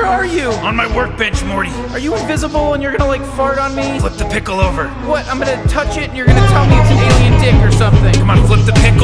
are you? On my workbench, Morty. Are you invisible and you're gonna like fart on me? Flip the pickle over. What? I'm gonna touch it and you're gonna tell me it's an alien dick or something. Come on, flip the pickle.